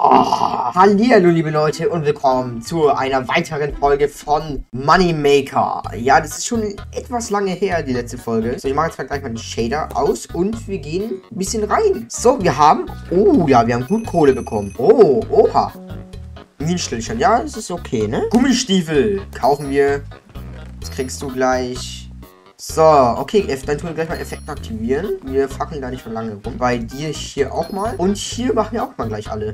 Hallihallo, liebe Leute, und willkommen zu einer weiteren Folge von Moneymaker. Ja, das ist schon etwas lange her, die letzte Folge. So, ich mache jetzt gleich mal den Shader aus und wir gehen ein bisschen rein. So, wir haben... Oh, ja, wir haben gut Kohle bekommen. Oh, oha. Minenstillstand. Ja, das ist okay, ne? Gummistiefel kaufen wir. Das kriegst du gleich... So, okay, dann tun wir gleich mal Effekte aktivieren. Wir fackeln da nicht schon lange rum. Bei dir hier auch mal. Und hier machen wir auch mal gleich alle.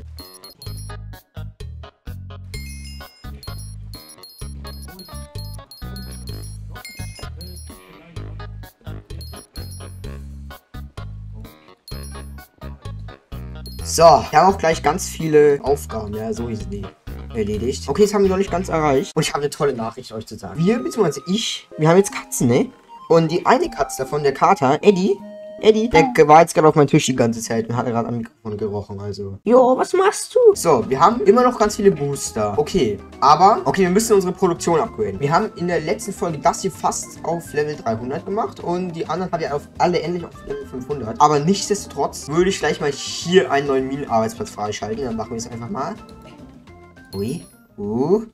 So, wir haben auch gleich ganz viele Aufgaben. Ja, so ist die erledigt. Okay, das haben wir noch nicht ganz erreicht. Und ich habe eine tolle Nachricht euch zu sagen. Wir, beziehungsweise wir haben jetzt Katzen, ne? Und die eine Katze davon, der Kater, Eddie, der war jetzt gerade auf meinem Tisch die ganze Zeit und hat gerade am Mikrofon gerochen, also. Jo, was machst du? So, wir haben immer noch ganz viele Booster. Okay, wir müssen unsere Produktion upgraden. Wir haben in der letzten Folge das hier fast auf Level 300 gemacht und die anderen haben wir alle endlich auf Level 500. Aber nichtsdestotrotz würde ich gleich mal hier einen neuen Minenarbeitsplatz freischalten. Dann machen wir es einfach mal. Ui. Wow.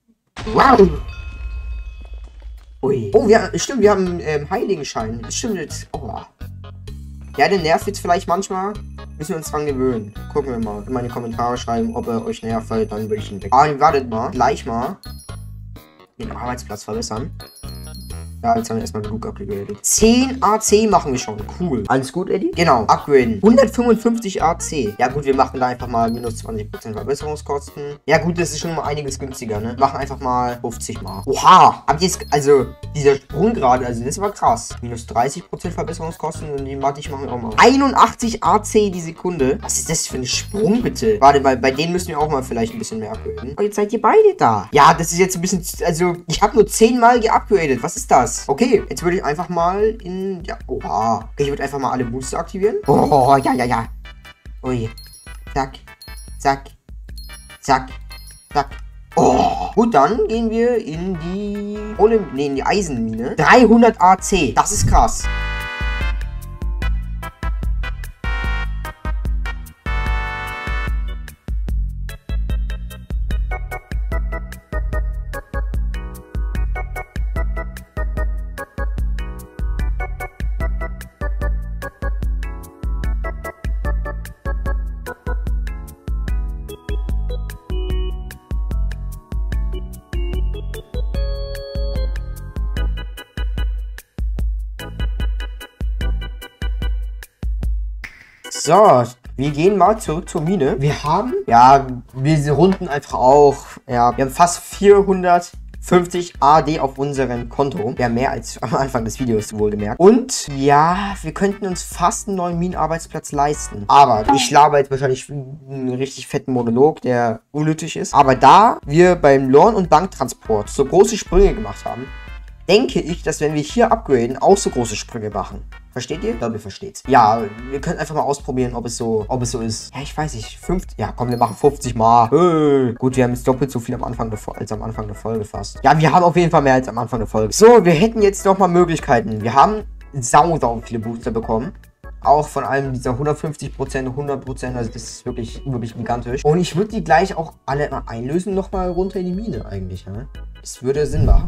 Ui. Oh, stimmt, wir haben Heiligenschein. Das stimmt jetzt. Oh. Ja, der nervt jetzt vielleicht manchmal. Müssen wir uns dran gewöhnen. Gucken wir mal. In meine Kommentare schreiben, ob er euch nervt, weil dann würde ich ihn weg. Wartet mal. Gleich mal den Arbeitsplatz verbessern. Ja, jetzt haben wir erstmal genug abgegradet. 10 AC machen wir schon. Cool. Alles gut, Eddie? Genau. Upgraden. 155 AC. Ja gut, wir machen da einfach mal minus 20% Verbesserungskosten. Ja gut, das ist schon mal einiges günstiger, ne? Machen einfach mal 50 mal. Oha. Habt ihr jetzt, also, dieser Sprung gerade, also das war krass. Minus 30% Verbesserungskosten und die Mathe machen wir auch mal. 81 AC die Sekunde. Was ist das für ein Sprung, bitte? Warte, bei denen müssen wir auch mal vielleicht ein bisschen mehr upgraden. Oh, jetzt seid ihr beide da. Ja, das ist jetzt ein bisschen, also, ich habe nur 10 Mal geupgradet. Was ist das? Okay, jetzt würde ich einfach mal in... Ja, oha. Okay, ich würde einfach mal alle Booster aktivieren. Oh, ja. Ui. Zack. Zack. Zack. Zack. Oh. Gut, dann gehen wir in die... in die Eisenmine. 300 AC. Das ist krass. So, wir gehen mal zurück zur Mine. Wir haben, wir runden einfach auch, wir haben fast 450 AD auf unserem Konto. Wir haben mehr als am Anfang des Videos wohlgemerkt. Und ja, wir könnten uns fast einen neuen Minenarbeitsplatz leisten. Aber ich laber jetzt wahrscheinlich einen richtig fetten Monolog, der unnötig ist. Aber da wir beim Lohn- und Banktransport so große Sprünge gemacht haben, denke ich, dass wenn wir hier upgraden, auch so große Sprünge machen. Versteht ihr? Ich glaube, ihr versteht's. Ja, wir können einfach mal ausprobieren, ob es so ist. Ja, ich weiß nicht. Ja, komm, wir machen 50 Mal. Gut, wir haben jetzt doppelt so viel als am Anfang der Folge fast. Ja, wir haben auf jeden Fall mehr als am Anfang der Folge. So, wir hätten jetzt noch mal Möglichkeiten. Wir haben sau viele Booster bekommen. Auch von allem dieser 150%, 100%, also das ist wirklich gigantisch. Und ich würde die gleich auch alle mal einlösen, nochmal runter in die Mine eigentlich. Ne? Das würde Sinn machen.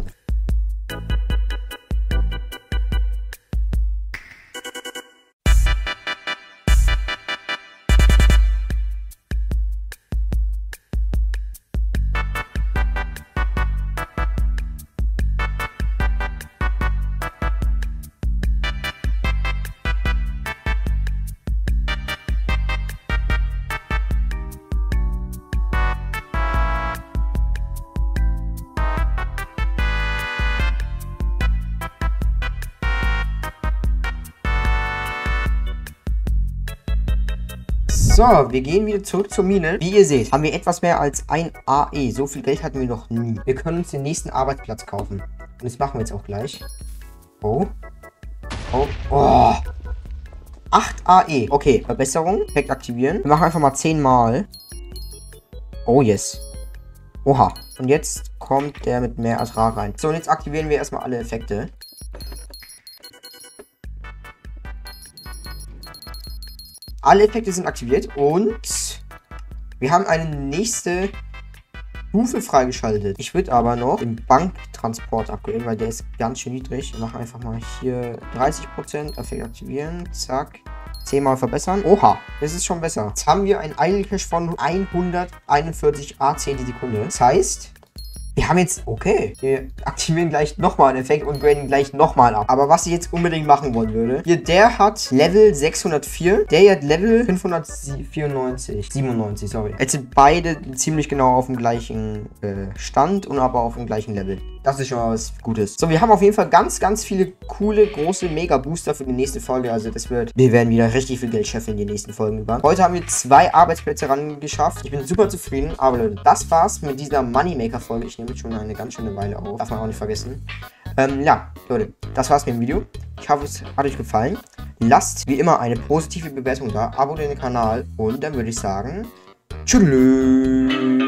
So, wir gehen wieder zurück zur Mine. Wie ihr seht, haben wir etwas mehr als ein AE. So viel Geld hatten wir noch nie. Wir können uns den nächsten Arbeitsplatz kaufen. Und das machen wir jetzt auch gleich. Oh. 8 AE. Okay, Verbesserung. Effekt aktivieren. Wir machen einfach mal 10 Mal. Oh, yes. Oha. Und jetzt kommt der mit mehr Ertrag rein. So, und jetzt aktivieren wir erstmal alle Effekte. Alle Effekte sind aktiviert und Wir haben eine nächste Stufe freigeschaltet. Ich würde aber noch den Banktransport upgraden, weil der ist ganz schön niedrig. Wir machen einfach mal hier 30%. Effekt aktivieren. Zack. 10-mal verbessern. Oha, das ist schon besser. Jetzt haben wir einen Idle Cash von 141 AC die Sekunde. Das heißt, wir haben jetzt, okay, wir aktivieren gleich nochmal einen Effekt und graden gleich nochmal ab. Aber was ich jetzt unbedingt machen wollen würde, hier, der hat Level 604, der hier hat Level 597, sorry. Jetzt sind beide ziemlich genau auf dem gleichen Stand und aber auf dem gleichen Level. Das ist schon mal was Gutes. So, wir haben auf jeden Fall ganz, ganz viele coole, große Mega-Booster für die nächste Folge. Also wir werden wieder richtig viel Geld scheffeln in die nächsten Folgen über. Heute haben wir 2 Arbeitsplätze rangeschafft. Ich bin super zufrieden. Aber Leute, das war's mit dieser Moneymaker-Folge. Ich nehme schon eine ganz schöne Weile auf. Darf man auch nicht vergessen. Ja, Leute, das war's mit dem Video. Ich hoffe, es hat euch gefallen. Lasst wie immer eine positive Bewertung da. Abonniert den Kanal. Und dann würde ich sagen, tschüss.